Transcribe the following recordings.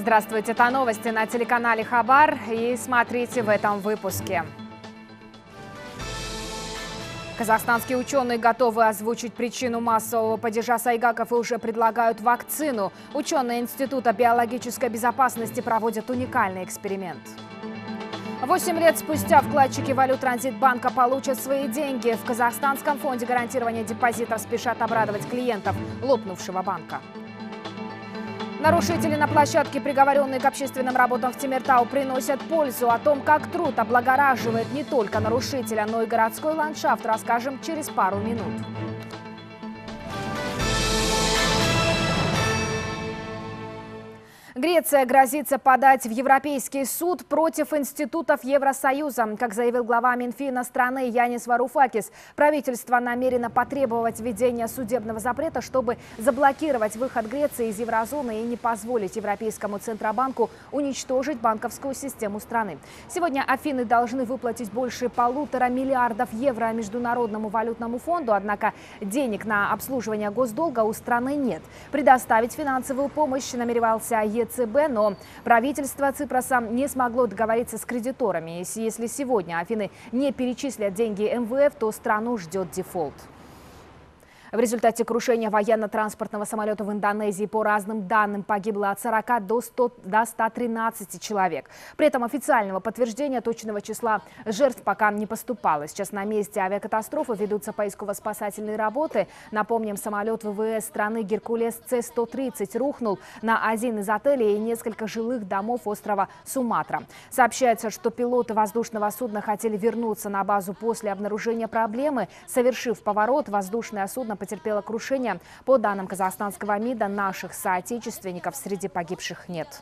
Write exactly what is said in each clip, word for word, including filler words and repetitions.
Здравствуйте, это новости на телеканале Хабар, и смотрите в этом выпуске. Казахстанские ученые готовы озвучить причину массового падежа сайгаков и уже предлагают вакцину. Ученые Института биологической безопасности проводят уникальный эксперимент. Восемь лет спустя вкладчики Валют-Транзитбанка получат свои деньги. В Казахстанском фонде гарантирования депозитов спешат обрадовать клиентов лопнувшего банка. Нарушители на площадке, приговоренные к общественным работам в Темиртау, приносят пользу. О том, как труд облагораживает не только нарушителя, но и городской ландшафт, расскажем через пару минут. Греция грозится подать в Европейский суд против институтов Евросоюза. Как заявил глава Минфина страны Янис Варуфакис, правительство намерено потребовать введения судебного запрета, чтобы заблокировать выход Греции из еврозоны и не позволить Европейскому Центробанку уничтожить банковскую систему страны. Сегодня Афины должны выплатить больше полутора миллиардов евро Международному валютному фонду, однако денег на обслуживание госдолга у страны нет. Предоставить финансовую помощь намеревался ЕЦБ. ЦБ, но правительство Ципроса не смогло договориться с кредиторами. Если сегодня Афины не перечислят деньги эм вэ эф, то страну ждет дефолт. В результате крушения военно-транспортного самолета в Индонезии по разным данным погибло от сорока до ста тринадцати человек. При этом официального подтверждения точного числа жертв пока не поступало. Сейчас на месте авиакатастрофы ведутся поисково-спасательные работы. Напомним, самолет вэ вэ эс страны Геркулес С сто тридцать рухнул на один из отелей и несколько жилых домов острова Суматра. Сообщается, что пилоты воздушного судна хотели вернуться на базу после обнаружения проблемы. Совершив поворот, воздушное судно потерпело крушение. По данным казахстанского МИДа, наших соотечественников среди погибших нет.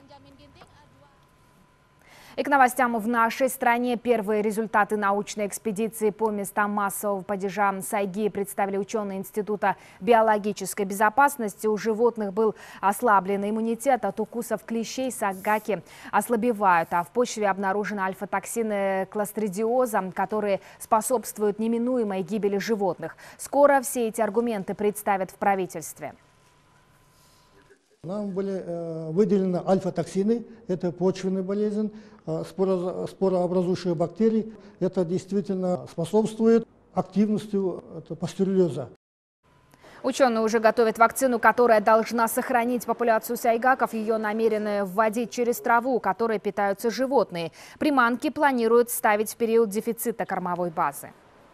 И к новостям в нашей стране. Первые результаты научной экспедиции по местам массового падежа сайги представили ученые Института биологической безопасности. У животных был ослаблен иммунитет от укусов клещей, сайгаки ослабевают, а в почве обнаружены альфа-токсины кластридиоза, которые способствуют неминуемой гибели животных. Скоро все эти аргументы представят в правительстве. Нам были э, выделены альфа-токсины, это почвенная болезнь, э, споро, спорообразующие бактерии. Это действительно способствует активности это, пастереллеза. Ученые уже готовят вакцину, которая должна сохранить популяцию сайгаков. Ее намерены вводить через траву, которой питаются животные. Приманки планируют ставить в период дефицита кормовой базы.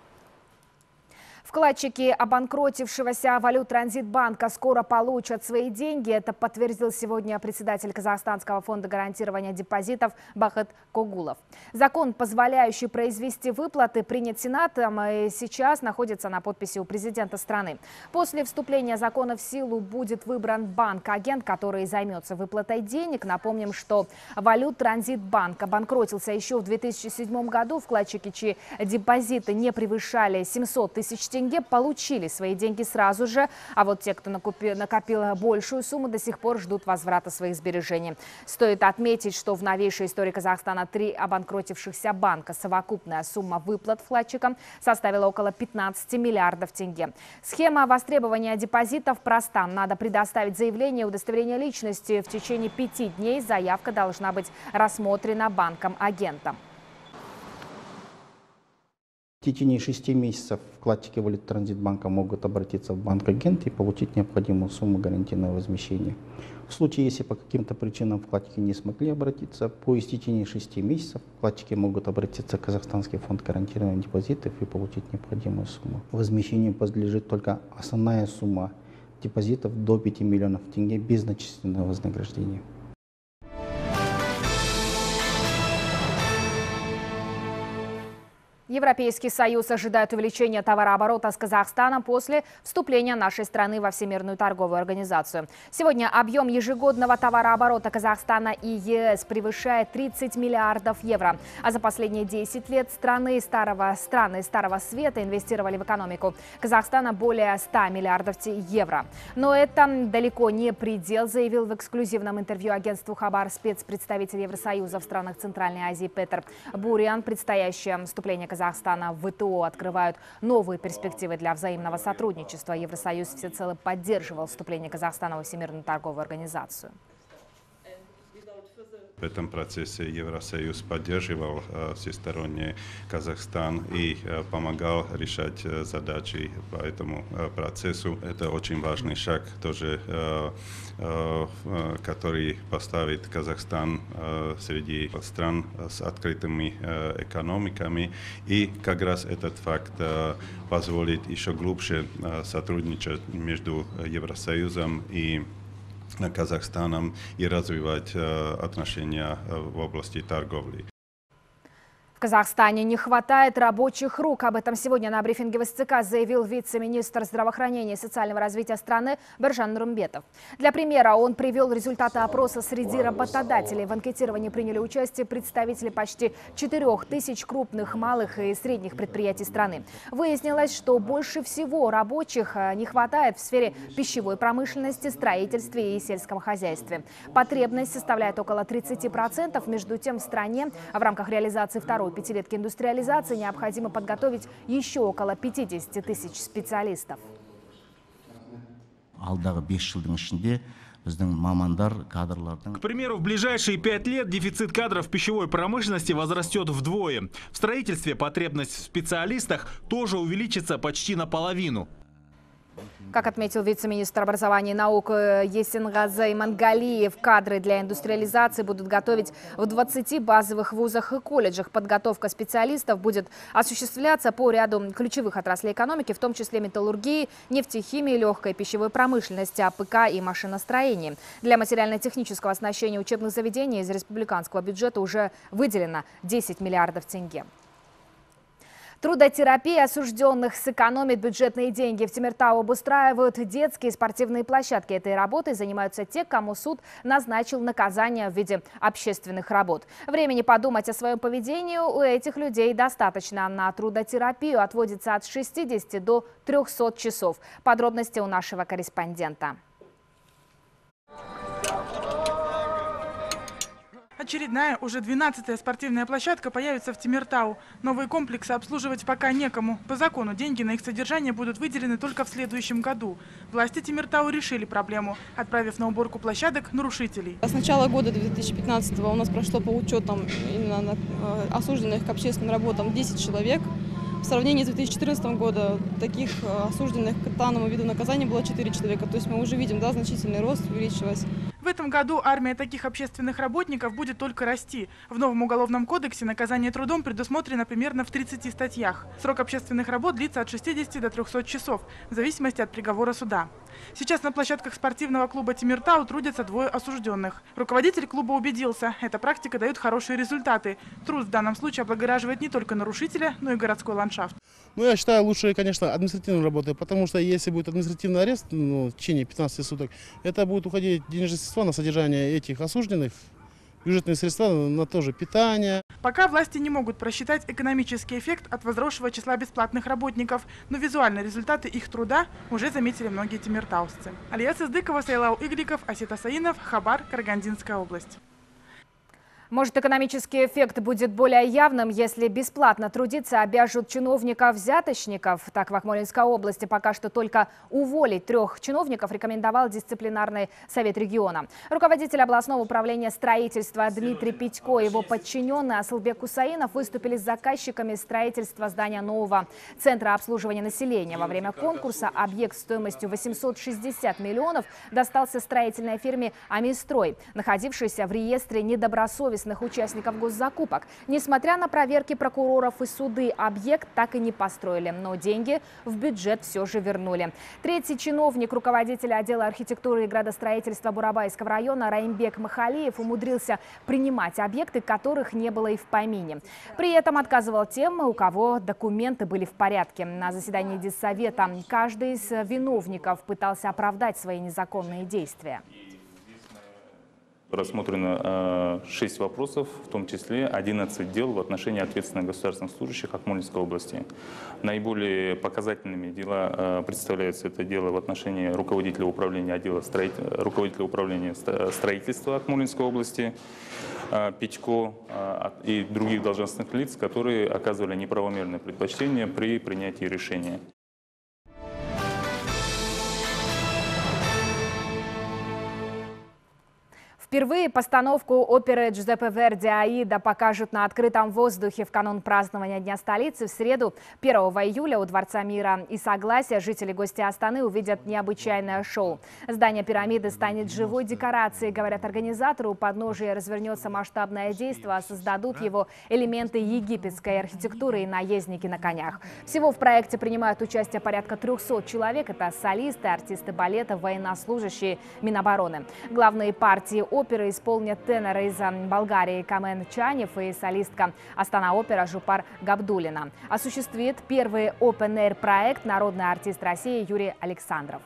Вкладчики обанкротившегося Валют-Транзитбанка скоро получат свои деньги. Это подтвердил сегодня председатель Казахстанского фонда гарантирования депозитов Бахыт Когулов. Закон, позволяющий произвести выплаты, принят Сенатом и сейчас находится на подписи у президента страны. После вступления закона в силу будет выбран банк-агент, который займется выплатой денег. Напомним, что Валют-Транзитбанк обанкротился еще в две тысячи седьмом году. Вкладчики, чьи депозиты не превышали семисот тысяч тенге, получили свои деньги сразу же, а вот те, кто накупил, накопил большую сумму, до сих пор ждут возврата своих сбережений. Стоит отметить, что в новейшей истории Казахстана три обанкротившихся банка совокупная сумма выплат вкладчикам составила около пятнадцати миллиардов тенге. Схема востребования депозитов проста. Надо предоставить заявление, удостоверение личности. В течение пяти дней заявка должна быть рассмотрена банком-агентом. В течение шести месяцев вкладчики Валют-Транзитбанка могут обратиться в банк-агент и получить необходимую сумму гарантийного возмещения. В случае, если по каким-то причинам вкладчики не смогли обратиться, по истечении шести месяцев вкладчики могут обратиться в Казахстанский фонд гарантирования депозитов и получить необходимую сумму. Возмещению подлежит только основная сумма депозитов до пяти миллионов тенге без начисленного вознаграждения. Европейский Союз ожидает увеличения товарооборота с Казахстаном после вступления нашей страны во Всемирную торговую организацию. Сегодня объем ежегодного товарооборота Казахстана и е эс превышает тридцать миллиардов евро. А за последние десять лет страны старого, страны Старого Света инвестировали в экономику Казахстана более ста миллиардов евро. Но это далеко не предел, заявил в эксклюзивном интервью агентству Хабар спецпредставитель Евросоюза в странах Центральной Азии Петер Бурян. Предстоящее вступление Казахстана Казахстана в вэ тэ о открывают новые перспективы для взаимного сотрудничества. Евросоюз всецело поддерживал вступление Казахстана во Всемирную торговую организацию. В этом процессе Евросоюз поддерживал всесторонне Казахстан и помогал решать задачи по этому процессу. Это очень важный шаг, тоже, который поставит Казахстан среди стран с открытыми экономиками. И как раз этот факт позволит еще глубже сотрудничать между Евросоюзом и Казахстаном и развивать отношения в области торговли. В Казахстане не хватает рабочих рук. Об этом сегодня на брифинге в СЦК заявил вице-министр здравоохранения и социального развития страны Биржан Нурымбетов. Для примера он привел результаты опроса среди работодателей. В анкетировании приняли участие представители почти четырёх тысяч крупных, малых и средних предприятий страны. Выяснилось, что больше всего рабочих не хватает в сфере пищевой промышленности, строительстве и сельском хозяйстве. Потребность составляет около тридцати процентов. Между тем, в стране в рамках реализации второй пятилетки индустриализации необходимо подготовить еще около пятидесяти тысяч специалистов. К примеру, в ближайшие пять лет дефицит кадров в пищевой промышленности возрастет вдвое. В строительстве потребность в специалистах тоже увеличится почти наполовину. Как отметил вице-министр образования и науки Есенгазы Имангалиев, кадры для индустриализации будут готовить в двадцати базовых вузах и колледжах. Подготовка специалистов будет осуществляться по ряду ключевых отраслей экономики, в том числе металлургии, нефтехимии, легкой пищевой промышленности, АПК и машиностроении. Для материально-технического оснащения учебных заведений из республиканского бюджета уже выделено десять миллиардов тенге. Трудотерапия осужденных сэкономит бюджетные деньги. В Темиртау обустраивают детские спортивные площадки. Этой работой занимаются те, кому суд назначил наказание в виде общественных работ. Времени подумать о своем поведении у этих людей достаточно. На трудотерапию отводится от шестидесяти до трёхсот часов. Подробности у нашего корреспондента. Очередная, уже двенадцатая спортивная площадка появится в Темиртау. Новые комплексы обслуживать пока некому. По закону деньги на их содержание будут выделены только в следующем году. Власти Темиртау решили проблему, отправив на уборку площадок нарушителей. С начала года две тысячи пятнадцатого у нас прошло по учетам именно осужденных к общественным работам десять человек. В сравнении с две тысячи четырнадцатым годом таких осужденных к данному виду наказания было четыре человека. То есть мы уже видим, да, значительный рост увеличилась. В этом году армия таких общественных работников будет только расти. В новом уголовном кодексе наказание трудом предусмотрено примерно в тридцати статьях. Срок общественных работ длится от шестидесяти до трёхсот часов, в зависимости от приговора суда. Сейчас на площадках спортивного клуба Темиртау трудятся двое осужденных. Руководитель клуба убедился, эта практика дает хорошие результаты. Труд в данном случае облагораживает не только нарушителя, но и городской ландшафт. Ну, я считаю, лучше, конечно, административную работу, потому что если будет административный арест, ну, в течение пятнадцати суток, это будет уходить денежные средства на содержание этих осужденных, бюджетные средства на то же питание. Пока власти не могут просчитать экономический эффект от возросшего числа бесплатных работников, но визуальные результаты их труда уже заметили многие темиртаусцы. Алия Сыздыкова, Сайлау Игликов, Асет Асаинов, Хабар, Карагандинская область. Может, экономический эффект будет более явным, если бесплатно трудиться обяжут чиновников-взяточников. Так, в Акмолинской области пока что только уволить трех чиновников рекомендовал дисциплинарный совет региона. Руководитель областного управления строительства Дмитрий Питько и его подчиненный Асылбек Усаинов выступили с заказчиками строительства здания нового центра обслуживания населения. Во время конкурса объект стоимостью восемьсот шестьдесят миллионов достался строительной фирме «Амистрой», находившейся в реестре недобросовестных участников госзакупок. Несмотря на проверки прокуроров и суды, объект так и не построили, но деньги в бюджет все же вернули. Третий чиновник, руководитель отдела архитектуры и градостроительства Бурабайского района Раимбек Махалиев умудрился принимать объекты, которых не было и в помине. При этом отказывал тем, у кого документы были в порядке. На заседании Диссовета каждый из виновников пытался оправдать свои незаконные действия. Рассмотрено шесть вопросов, в том числе одиннадцать дел в отношении ответственных государственных служащих Акмолинской области. Наиболее показательными дела представляются это дело в отношении руководителя управления отдела строит... руководителя управления строительства Акмолинской области Питько и других должностных лиц, которые оказывали неправомерное предпочтение при принятии решения. В Впервые постановку оперы Джузеппе Верди «Аида» покажут на открытом воздухе в канун празднования Дня столицы. В среду, первого июля, у Дворца мира и согласия жители и гости Астаны увидят необычайное шоу. Здание пирамиды станет живой декорацией, говорят организаторы. У подножия развернется масштабное действие, а создадут его элементы египетской архитектуры и наездники на конях. Всего в проекте принимают участие порядка трёхсот человек. Это солисты, артисты балета, военнослужащие Минобороны. Главные партии оперы исполнят теноры из Болгарии Камен Чанев и солистка Астана-опера Жупар Габдулина. Осуществит первый open-air проект народный артист России Юрий Александров.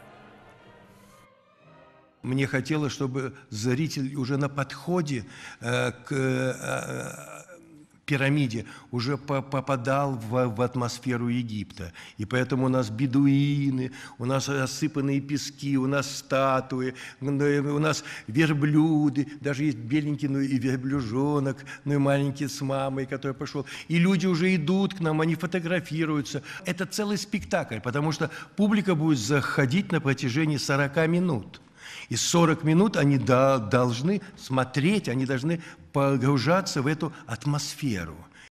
Мне хотелось, чтобы зритель уже на подходе э, к э, пирамиде уже попадал в, в атмосферу Египта. И поэтому у нас бедуины, у нас осыпанные пески, у нас статуи, у нас верблюды, даже есть беленький, ну и верблюжонок, ну и маленький с мамой, который пошел. И люди уже идут к нам, они фотографируются. Это целый спектакль, потому что публика будет заходить на протяжении сорока минут. И сорок минут они да, должны смотреть, они должны погружаться в эту атмосферу.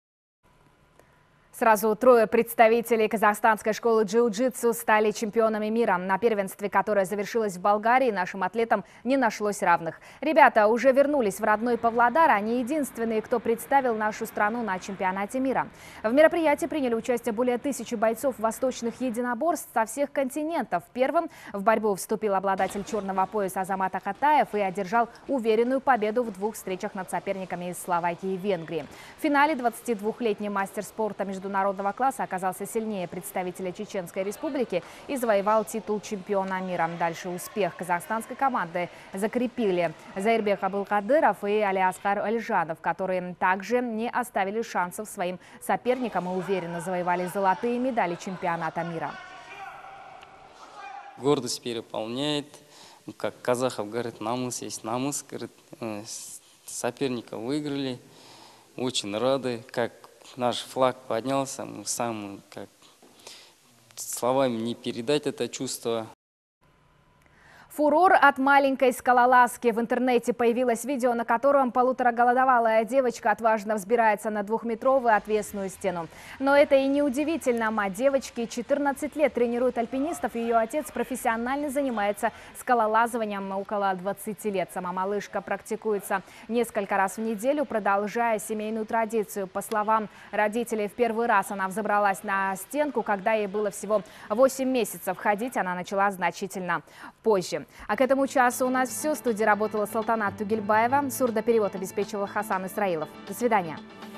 Сразу трое представителей казахстанской школы джиу-джитсу стали чемпионами мира. На первенстве, которое завершилось в Болгарии, нашим атлетам не нашлось равных. Ребята уже вернулись в родной Павлодар. Они единственные, кто представил нашу страну на чемпионате мира. В мероприятии приняли участие более тысячи бойцов восточных единоборств со всех континентов. Первым в борьбу вступил обладатель черного пояса Азамат Акатаев и одержал уверенную победу в двух встречах над соперниками из Словакии и Венгрии. В финале двадцатидвухлетний мастер спорта международного народного класса оказался сильнее представителя Чеченской Республики и завоевал титул чемпиона мира. Дальше успех казахстанской команды закрепили Заирбек Абылкадыров и Алиаскар Альжанов, которые также не оставили шансов своим соперникам и уверенно завоевали золотые медали чемпионата мира. Гордость переполняет. Как казахов говорят, намыс есть намыс. Говорит, соперника выиграли. Очень рады, как наш флаг поднялся, мы сам, как словами не передать это чувство. Фурор от маленькой скалолазки. В интернете появилось видео, на котором полутораголодовалая девочка отважно взбирается на двухметровую отвесную стену. Но это и не удивительно. Мать девочки четырнадцать лет тренирует альпинистов. Ее отец профессионально занимается скалолазанием около двадцати лет. Сама малышка практикуется несколько раз в неделю, продолжая семейную традицию. По словам родителей, в первый раз она взобралась на стенку, когда ей было всего восемь месяцев. Ходить она начала значительно позже. А к этому часу у нас все. В студии работала Салтанат Тугельбаева. Сурдоперевод обеспечивал Хасан Исраилов. До свидания.